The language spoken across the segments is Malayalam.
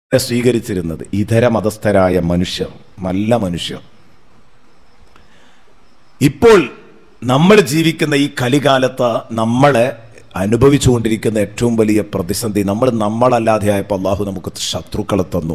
സ്വീകരിച്ചിരുന്നത് ഇതര മതസ്ഥരായ മനുഷ്യർ, നല്ല മനുഷ്യർ. ഇപ്പോൾ നമ്മൾ ജീവിക്കുന്ന ഈ കലികാലത്ത് നമ്മളെ അനുഭവിച്ചുകൊണ്ടിരിക്കുന്ന ഏറ്റവും വലിയ പ്രതിസന്ധി, നമ്മളല്ലാതെയായപ്പോൾ അള്ളാഹു നമുക്ക് ശത്രുക്കളെ തന്നു.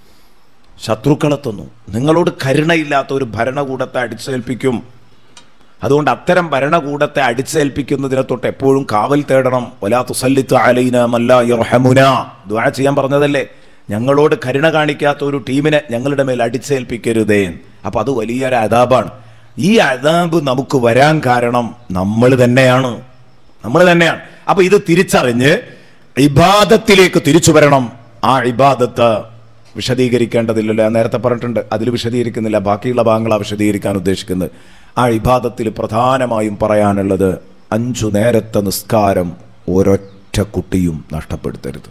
നിങ്ങളോട് കരുണയില്ലാത്ത ഒരു ഭരണകൂടത്തെ അടിച്ചേൽപ്പിക്കും. അതുകൊണ്ട് അത്തരം ഭരണകൂടത്തെ അടിച്ചേൽപ്പിക്കുന്നതിനെ തൊട്ട് എപ്പോഴും കാവൽ തേടണം. വലാ തുസല്ലിത്തു അലൈനാ മൻ ലാ യർഹമുനാ, ദുആ ചെയ്യാൻ പറഞ്ഞതല്ലേ. ഞങ്ങളോട് കരുണ കാണിക്കാത്ത ഒരു ടീമിനെ ഞങ്ങളുടെ മേൽ അടിച്ചേൽപ്പിക്കരുതേ. അപ്പൊ അത് വലിയൊരു അദാബാണ്. ഈ അദാബ് നമുക്ക് വരാൻ കാരണം നമ്മൾ തന്നെയാണ്. അപ്പൊ ഇത് തിരിച്ചറിഞ്ഞ് ഇബാദത്തിലേക്ക് തിരിച്ചു വരണം. ആ ഇബാദത്ത് വിശദീകരിക്കേണ്ടതില്ലല്ലോ, ഞാൻ നേരത്തെ പറഞ്ഞിട്ടുണ്ട്, അതിൽ വിശദീകരിക്കുന്നില്ല, ബാക്കിയുള്ള ഭാഗങ്ങളാണ് വിശദീകരിക്കാൻ ഉദ്ദേശിക്കുന്നത്. ആ ഇബാദത്തിൽ പ്രധാനമായും പറയാനുള്ളത് 5 നേരത്തെ നിസ്കാരം ഒരൊറ്റ കുട്ടിയും നഷ്ടപ്പെടുത്തരുത്.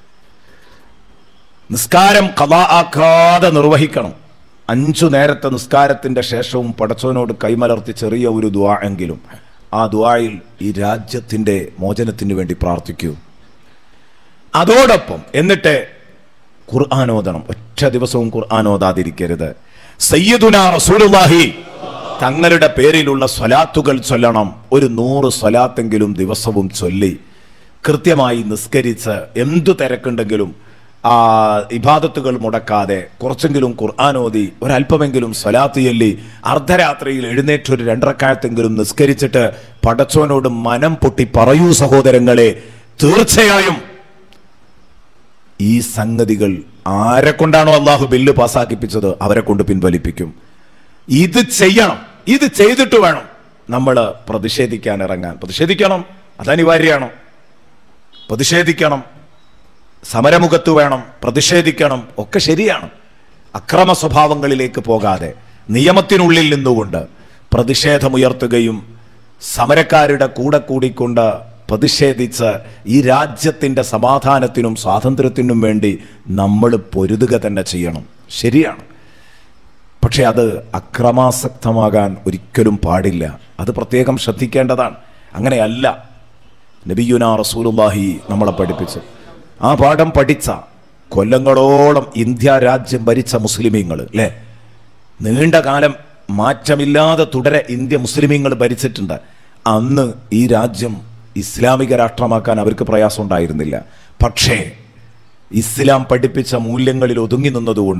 നിസ്കാരം ഖളാ ആക്കാതെ നിർവഹിക്കണം. 5 നേരത്തെ നിസ്കാരത്തിന്റെ ശേഷവും പടച്ചവനോട് കൈമലർത്തി ചെറിയ ഒരു ദുആ എങ്കിലും ആ ദുആയിൽ ഈ രാജ്യത്തിന്റെ മോചനത്തിന് വേണ്ടി പ്രാർത്ഥിക്കൂ. അതോടൊപ്പം എന്നിട്ട് ഖുർആൻ ഓതണം. ഒറ്റ ദിവസവും ഖുർആൻ ഓതാതിരിക്കരുത്. സയ്യിദുനാ റസൂലുള്ളാഹി തങ്ങളുടെ പേരിലുള്ള സ്വലാത്തുകൾ ചൊല്ലണം. ഒരു 100 സ്വലാത്തെങ്കിലും ദിവസവും ചൊല്ലി കൃത്യമായി നിസ്കരിച്ച് എന്തു തിരക്കുണ്ടെങ്കിലും ആ ഇബാദത്തുകൾ മുടക്കാതെ കുറച്ചെങ്കിലും ഖുർആൻ ഓതി ഒരല്പമെങ്കിലും സ്വലാത്ത് ചൊല്ലി അർദ്ധരാത്രിയിൽ എഴുന്നേറ്റ് ഒരു 2 റക്അത്തെങ്കിലും നിസ്കരിച്ചിട്ട് പടച്ചവനോട് മനം പൊട്ടി പറയൂ സഹോദരങ്ങളെ, തീർച്ചയായും ഈ സംഗതികൾ ആരെ കൊണ്ടാണോ അള്ളാഹു ബില്ല് പാസ്സാക്കിപ്പിച്ചത് അവരെ കൊണ്ട് പിൻവലിപ്പിക്കും. ഇത് ചെയ്യണം. ഇത് ചെയ്തിട്ട് വേണം നമ്മൾ പ്രതിഷേധിക്കാൻ ഇറങ്ങാൻ. പ്രതിഷേധിക്കണം, അതനിവാര്യമാണ്. പ്രതിഷേധിക്കണം, സമരമുഖത്ത് വേണം, പ്രതിഷേധിക്കണം, ഒക്കെ ശരിയാണ്. അക്രമ സ്വഭാവങ്ങളിലേക്ക് പോകാതെ നിയമത്തിനുള്ളിൽ നിന്നുകൊണ്ട് പ്രതിഷേധമുയർത്തുകയും സമരക്കാരുടെ കൂടെ കൂടിക്കൊണ്ട് പ്രതിഷേധിച്ച് ഈ രാജ്യത്തിൻ്റെ സമാധാനത്തിനും സ്വാതന്ത്ര്യത്തിനും വേണ്ടി നമ്മൾ പൊരുതുക തന്നെ ചെയ്യണം. ശരിയാണ്. പക്ഷെ അത് അക്രമാസക്തമാകാൻ ഒരിക്കലും പാടില്ല. അത് പ്രത്യേകം ശ്രദ്ധിക്കേണ്ടതാണ്. അങ്ങനെയല്ല നബിയുനാ റസൂലുള്ളാഹി നമ്മളെ പഠിപ്പിച്ചു. ആ പാഠം പഠിച്ച കൊല്ലങ്ങളോളം ഇന്ത്യ രാജ്യം ഭരിച്ച മുസ്ലിമീങ്ങൾ അല്ലേ, നീണ്ട കാലം മാറ്റമില്ലാതെ തുടരെ ഇന്ത്യ മുസ്ലിമീങ്ങൾ ഭരിച്ചിട്ടുണ്ട്. അന്ന് ഈ രാജ്യം ഇസ്ലാമിക രാഷ്ട്രമാക്കാൻ അവർക്ക് പ്രയാസം ഉണ്ടായിരുന്നില്ല. പക്ഷേ ഇസ്ലാം പഠിപ്പിച്ച മൂല്യങ്ങളിൽ ഒതുങ്ങി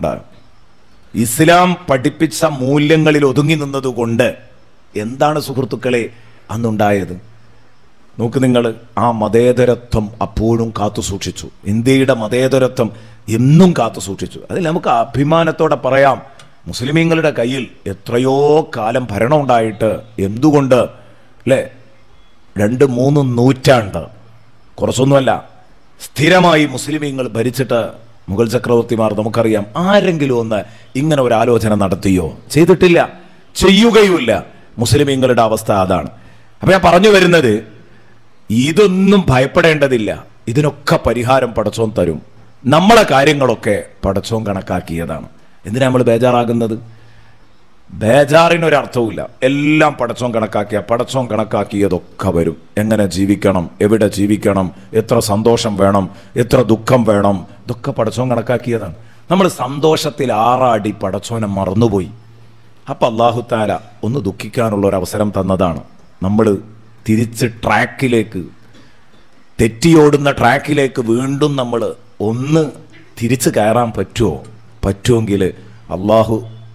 നിന്നതുകൊണ്ട് എന്താണ് സുഹൃത്തുക്കളെ അന്നുണ്ടായത്? നോക്ക് നിങ്ങൾ, ആ മതേതരത്വം അപ്പോഴും കാത്തു സൂക്ഷിച്ചു. ഇന്ത്യയുടെ മതേതരത്വം എന്നും കാത്തു സൂക്ഷിച്ചു. അതിൽ നമുക്ക് അഭിമാനത്തോടെ പറയാം, മുസ്ലിമീങ്ങളുടെ കയ്യിൽ എത്രയോ കാലം ഭരണം ഉണ്ടായിട്ട് എന്തുകൊണ്ട് അല്ലേ 2-3 നൂറ്റാണ്ട് കുറച്ചൊന്നുമല്ല സ്ഥിരമായി മുസ്ലിമീങ്ങൾ ഭരിച്ചിട്ട് മുഗൾ ചക്രവർത്തിമാർ നമുക്കറിയാം. ആരെങ്കിലും ഒന്ന് ഇങ്ങനെ ഒരു ആലോചന നടത്തിയോ? ചെയ്തിട്ടില്ല, ചെയ്യുകയുമില്ല. മുസ്ലിമീങ്ങളുടെ അവസ്ഥ അതാണ്. അപ്പൊ ഞാൻ പറഞ്ഞു വരുന്നത്, ഇതൊന്നും ഭയപ്പെടേണ്ടതില്ല. ഇതിനൊക്കെ പരിഹാരം പടച്ചോൻ തരും. നമ്മളെ കാര്യങ്ങളൊക്കെ പടച്ചോൻ കണക്കാക്കിയതാണ്. എന്തിനാ നമ്മൾ ബേജാറാകുന്നത്? ബേജാറിനൊരർത്ഥവുമില്ല. എല്ലാം പടച്ചോൻ കണക്കാക്കിയതൊക്കെ വരും. എങ്ങനെ ജീവിക്കണം, എവിടെ ജീവിക്കണം, എത്ര സന്തോഷം വേണം, എത്ര ദുഃഖം വേണം, ഇതൊക്കെ പടച്ചോൻ കണക്കാക്കിയതാണ്. നമ്മൾ സന്തോഷത്തിൽ ആറാടി പടച്ചോനെ മറന്നുപോയി. അപ്പം അല്ലാഹു തആല ഒന്ന് ദുഃഖിക്കാനുള്ള ഒരു അവസരം തന്നതാണ്. നമ്മൾ തിരിച്ച് തെറ്റിയോടുന്ന ട്രാക്കിലേക്ക് വീണ്ടും നമ്മൾ ഒന്ന് തിരിച്ചു കയറാൻ പറ്റുമെങ്കിൽ അള്ളാഹു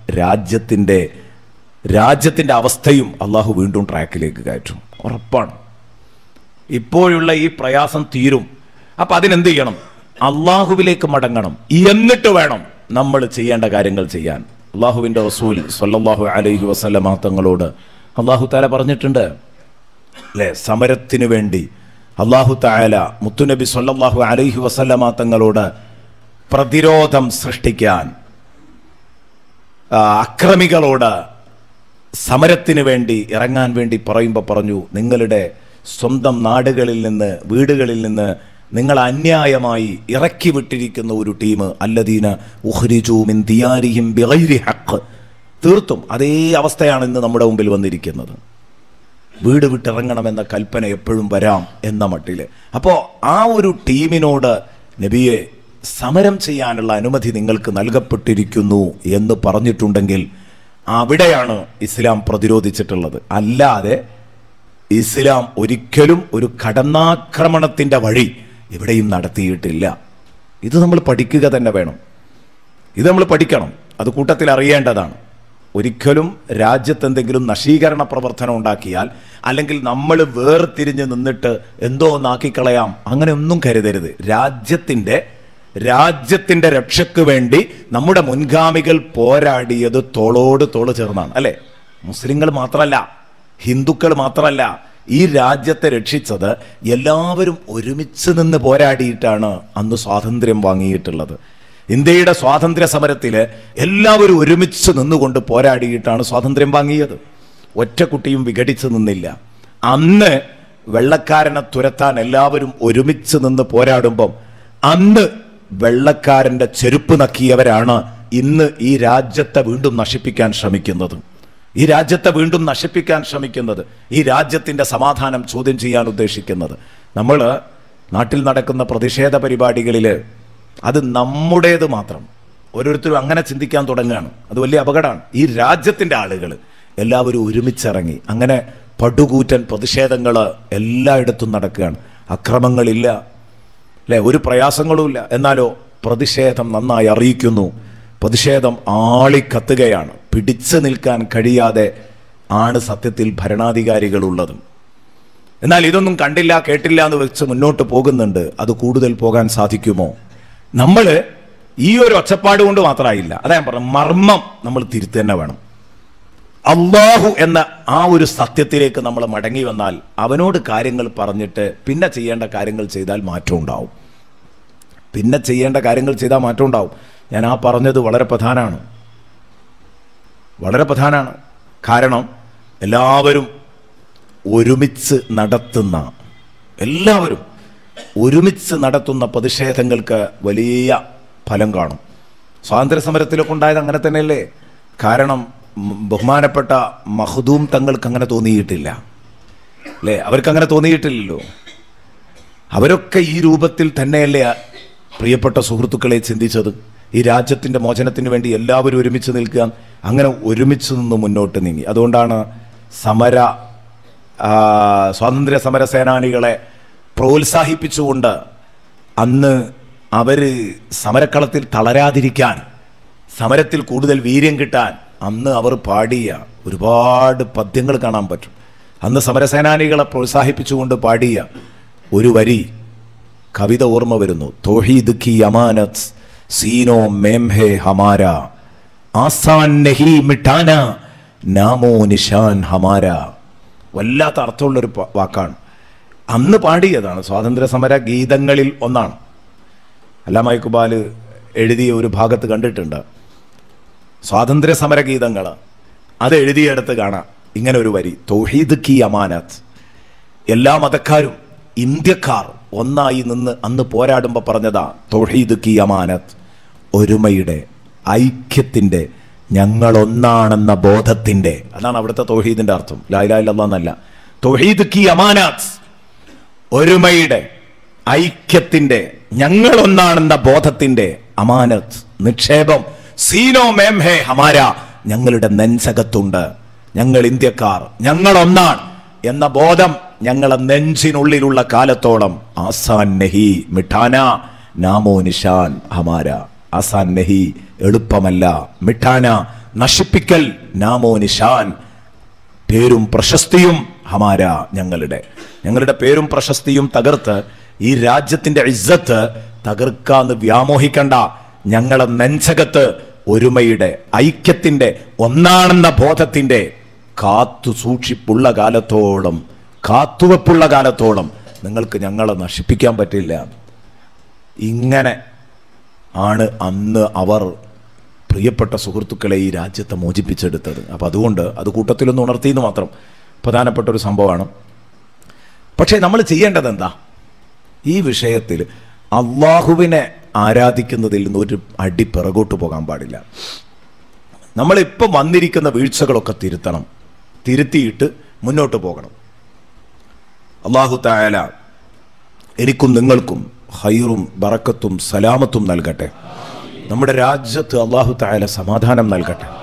രാജ്യത്തിൻ്റെ അവസ്ഥയും അള്ളാഹു വീണ്ടും ട്രാക്കിലേക്ക് കയറ്റും, ഉറപ്പാണ്. ഇപ്പോഴുള്ള ഈ പ്രയാസം തീരും. അപ്പം അതിനെന്ത് ചെയ്യണം? അള്ളാഹുവിലേക്ക് മടങ്ങണം. എന്നിട്ട് വേണം നമ്മൾ ചെയ്യേണ്ട കാര്യങ്ങൾ ചെയ്യാൻ. അള്ളാഹുവിൻ്റെ റസൂൽ സ്വല്ലല്ലാഹു അലൈഹി വസല്ലമ തങ്ങളോട് അള്ളാഹു തആല പറഞ്ഞിട്ടുണ്ട് അല്ലേ, സമരത്തിന് വേണ്ടി അള്ളാഹു തആല മുത്തുനബി സ്വല്ലല്ലാഹു അലൈഹി വസല്ലമ തങ്ങളോട് പ്രതിരോധം സൃഷ്ടിക്കാൻ, അക്രമികളോട് സമരത്തിന് വേണ്ടി ഇറങ്ങാൻ വേണ്ടി പറയുമ്പോൾ പറഞ്ഞു, നിങ്ങളുടെ സ്വന്തം നാടുകളിൽ നിന്ന് വീടുകളിൽ നിന്ന് നിങ്ങൾ അന്യായമായി ഇറക്കി വിട്ടിരിക്കുന്ന ഒരു ടീം, അല്ലദീന ഉഖ്രിജൂ മിൻ ദിയാരിഹിം ബിഗൈരി ഹഖ്. തീർത്തും അതേ അവസ്ഥയാണ് ഇന്ന് നമ്മുടെ മുമ്പിൽ വന്നിരിക്കുന്നത്. വീട് വിട്ടിറങ്ങണമെന്ന കൽപ്പന എപ്പോഴും വരാം എന്ന മട്ടിൽ. അപ്പോൾ ആ ഒരു ടീമിനോട് നബിയെ സമരം ചെയ്യാനുള്ള അനുമതി നിങ്ങൾക്ക് നൽകപ്പെട്ടിരിക്കുന്നു എന്ന് പറഞ്ഞിട്ടുണ്ടെങ്കിൽ അവിടെയാണ് ഇസ്ലാം പ്രതിരോധിച്ചിട്ടുള്ളത്. അല്ലാതെ ഇസ്ലാം ഒരിക്കലും ഒരു കടന്നാക്രമണത്തിൻ്റെ വഴി എവിടെയും നടത്തിയിട്ടില്ല. ഇത് നമ്മൾ പഠിക്കുക തന്നെ വേണം. ഇത് നമ്മൾ പഠിക്കണം. അത് കൂട്ടത്തിൽ അറിയേണ്ടതാണ്. ഒരിക്കലും രാജ്യത്തെന്തെങ്കിലും നശീകരണ പ്രവർത്തനം ഉണ്ടാക്കിയാൽ, അല്ലെങ്കിൽ നമ്മൾ വേർതിരിഞ്ഞ് നിന്നിട്ട് എന്തോ ഒന്നാക്കിക്കളയാം, അങ്ങനെ ഒന്നും കരുതരുത്. രാജ്യത്തിൻ്റെ രക്ഷയ്ക്ക് വേണ്ടി നമ്മുടെ മുൻഗാമികൾ പോരാടിയത് തോളോട് തോള് ചേർന്നാണ്, അല്ലേ? മുസ്ലിങ്ങൾ മാത്രമല്ല, ഹിന്ദുക്കൾ മാത്രമല്ല, ഈ രാജ്യത്തെ രക്ഷിച്ചത് എല്ലാവരും ഒരുമിച്ച് നിന്ന് പോരാടിയിട്ടാണ് അന്ന് സ്വാതന്ത്ര്യം വാങ്ങിയിട്ടുള്ളത്. ഇന്ത്യയുടെ സ്വാതന്ത്ര്യ സമരത്തിൽ എല്ലാവരും ഒരുമിച്ച് നിന്നുകൊണ്ട് പോരാടിയിട്ടാണ് സ്വാതന്ത്ര്യം വാങ്ങിയത്. ഒറ്റ കുട്ടിയും വിഘടിച്ച് നിന്നില്ല. അന്ന് വെള്ളക്കാരനെ തുരത്താൻ എല്ലാവരും ഒരുമിച്ച് നിന്ന് പോരാടുമ്പം അന്ന് വെള്ളക്കാരൻ്റെ ചെരുപ്പ് നക്കിയവരാണ് ഇന്ന് ഈ രാജ്യത്തെ വീണ്ടും നശിപ്പിക്കാൻ ശ്രമിക്കുന്നത്. ഈ രാജ്യത്തിൻ്റെ സമാധാനം ചോദ്യം ചെയ്യാൻ ഉദ്ദേശിക്കുന്നത്. നമ്മൾ നാട്ടിൽ നടക്കുന്ന പ്രതിഷേധ പരിപാടികളിൽ അത് നമ്മുടേത് മാത്രം, ഓരോരുത്തരും അങ്ങനെ ചിന്തിക്കാൻ തുടങ്ങുകയാണ്. അത് വലിയ അപകടമാണ്. ഈ രാജ്യത്തിൻ്റെ ആളുകൾ എല്ലാവരും ഒരുമിച്ചിറങ്ങി അങ്ങനെ പടുകൂറ്റൻ പ്രതിഷേധങ്ങൾ എല്ലായിടത്തും നടക്കുകയാണ്. അക്രമങ്ങളില്ല, അല്ലേ? ഒരു പ്രയാസങ്ങളുമില്ല. എന്നാലോ പ്രതിഷേധം നന്നായി അറിയിക്കുന്നു. പ്രതിഷേധം ആളിക്കത്തുകയാണ്. പിടിച്ചു നിൽക്കാൻ കഴിയാതെ ആണ് സത്യത്തിൽ ഭരണാധികാരികളുള്ളത്. എന്നാൽ ഇതൊന്നും കണ്ടില്ല കേട്ടില്ല എന്ന് വെച്ച് മുന്നോട്ട് പോകുന്നുണ്ട്. അത് കൂടുതൽ പോകാൻ സാധിക്കുമോ? നമ്മൾ ഈ ഒരു ഒച്ചപ്പാട് കൊണ്ട് മാത്രമായില്ല. അതാ ഞാൻ പറഞ്ഞു, മർമ്മം നമ്മൾ തിരുത്തി തന്നെ വേണം. അല്ലാഹു എന്ന ആ ഒരു സത്യത്തിലേക്ക് നമ്മൾ മടങ്ങി വന്നാൽ അവനോട് കാര്യങ്ങൾ പറഞ്ഞിട്ട് പിന്നെ ചെയ്യേണ്ട കാര്യങ്ങൾ ചെയ്താൽ മാറ്റം ഉണ്ടാവും. ഞാൻ ആ പറഞ്ഞത് വളരെ പ്രധാനമാണ്. കാരണം എല്ലാവരും ഒരുമിച്ച് നടത്തുന്ന പ്രതിഷേധങ്ങൾക്ക് വലിയ ഫലം കാണും. സ്വാതന്ത്ര്യ സമരത്തിലൊക്കെ ഉണ്ടായത് അങ്ങനെ തന്നെയല്ലേ? കാരണം ബഹുമാനപ്പെട്ട മഖ്ദൂം തങ്ങൾക്ക് അങ്ങനെ തോന്നിയിട്ടില്ല, അല്ലേ? അവർക്ക് അങ്ങനെ തോന്നിയിട്ടില്ലല്ലോ. അവരൊക്കെ ഈ രൂപത്തിൽ തന്നെയല്ലേ പ്രിയപ്പെട്ട സുഹൃത്തുക്കളെ ചിന്തിച്ചത്? ഈ രാജ്യത്തിൻ്റെ മോചനത്തിന് വേണ്ടി എല്ലാവരും ഒരുമിച്ച് നിൽക്കുക. അങ്ങനെ ഒരുമിച്ച് നിന്ന് മുന്നോട്ട് നീങ്ങി. അതുകൊണ്ടാണ് സ്വാതന്ത്ര്യ സമര സേനാനികളെ പ്രോത്സാഹിപ്പിച്ചുകൊണ്ട് അന്ന് അവർ സമരക്കളത്തിൽ തളരാതിരിക്കാൻ, സമരത്തിൽ കൂടുതൽ വീര്യം കിട്ടാൻ അന്ന് അവർ പാടിയ ഒരുപാട് പദ്യങ്ങൾ കാണാൻ പറ്റും. അന്ന് സമരസേനാനികളെ പ്രോത്സാഹിപ്പിച്ചുകൊണ്ട് പാടിയ ഒരു വരി കവിത ഓർമ്മ വരുന്നു. തൗഹീദ് കി അമാനത്ത് സീനോ മേം ഹേ ഹമാര, ആസാൻ നഹി മിട്ടാന നാമോ നിഷാൻ ഹമാര. വല്ലാത്ത അർത്ഥമുള്ളൊരു വാക്കാണ്. അന്ന് പാടിയതാണ്. സ്വാതന്ത്ര്യ സമര ഗീതങ്ങളിൽ ഒന്നാണ്. അല്ലാമ ഇഖ്ബാൽ എഴുതിയ ഒരു ഭാഗത്ത് കണ്ടിട്ടുണ്ട്, സ്വാതന്ത്ര്യ സമര ഗീതങ്ങൾ. അത് എഴുതിയെടുത്ത് കാണാം ഇങ്ങനെ ഒരു വരി: തൗഹീദ് കി അമാനത്ത്. എല്ലാ മതക്കാരും ഇന്ത്യക്കാർ ഒന്നായി നിന്ന് അന്ന് പോരാടുമ്പോൾ പറഞ്ഞതാ തൗഹീദ് കി അമാനത്ത്. ഒരുമയുടെ, ഐക്യത്തിൻ്റെ, ഞങ്ങളൊന്നാണെന്ന ബോധത്തിൻ്റെ. അതാണ് അവിടുത്തെ തൗഹീദിൻ്റെ അർത്ഥം. ലാ ഇലാഹ ഇല്ലല്ലാഹ് എന്നല്ല. തൗഹീദ് കി അമാനത്ത്, ഒരുമയുടെ, ഐക്യത്തിൻ്റെ, ഞങ്ങളൊന്നാണെന്ന ബോധത്തിൻ്റെ അമാനത്ത്, നിക്ഷേപം. സീനോ മേം ഹേ ഹമാര, ഞങ്ങളുടെ നെഞ്ചകത്തുണ്ട്. ഞങ്ങൾ ഇന്ത്യക്കാർ, ഞങ്ങളൊന്നാണ് എന്ന ബോധം ഞങ്ങളെ നെഞ്ചിനുള്ളിലുള്ള കാലത്തോളം ആസാൻ നഹി മിഠാന നാമോ നിഷാൻ ഹമാര. ആസാൻ നഹി എളുപ്പമല്ല, മിഠാന നശിപ്പിക്കൽ, നാമോ നിഷാൻ പേരും പ്രശസ്തിയും, ഹമാര ഞങ്ങളുടെ പേരും പ്രശസ്തിയും തകർത്ത് ഈ രാജ്യത്തിന്റെ ഇസ്സത്ത് തകർക്കാന്ന് വ്യാമോഹിക്കണ്ട. ഞങ്ങളെ നെഞ്ചകത്ത് ഒരുമയുടെ, ഐക്യത്തിന്റെ, ഒന്നാണെന്ന ബോധത്തിന്റെ കാത്തുസൂക്ഷിപ്പുള്ള കാലത്തോളം, കാത്തുവെപ്പുള്ള കാലത്തോളം നിങ്ങൾക്ക് ഞങ്ങളെ നശിപ്പിക്കാൻ പറ്റില്ല. ഇങ്ങനെ ആണ് അന്ന് അവർ പ്രിയപ്പെട്ട സുഹൃത്തുക്കളെ ഈ രാജ്യത്തെ മോചിപ്പിച്ചെടുത്തത്. അപ്പം അതുകൊണ്ട് അത് കൂട്ടത്തിലൊന്ന് ഉണർത്തിയെന്ന് മാത്രം. പ്രധാനപ്പെട്ട ഒരു സംഭവമാണ്. പക്ഷേ നമ്മൾ ചെയ്യേണ്ടത് എന്താ? ഈ വിഷയത്തിൽ അള്ളാഹുവിനെ ആരാധിക്കുന്നതിൽ നിന്ന് ഒരു അടി പിറകോട്ട് പോകാൻ പാടില്ല. നമ്മളിപ്പം വന്നിരിക്കുന്ന വീഴ്ചകളൊക്കെ തിരുത്തിയിട്ട് മുന്നോട്ട് പോകണം. അള്ളാഹു തആല എനിക്കും നിങ്ങൾക്കും ഖൈറും ബറക്കത്തും സലാമത്തും നൽകട്ടെ. നമ്മുടെ രാജ്യത്ത് അല്ലാഹു തആല സമാധാനം നൽകട്ടെ.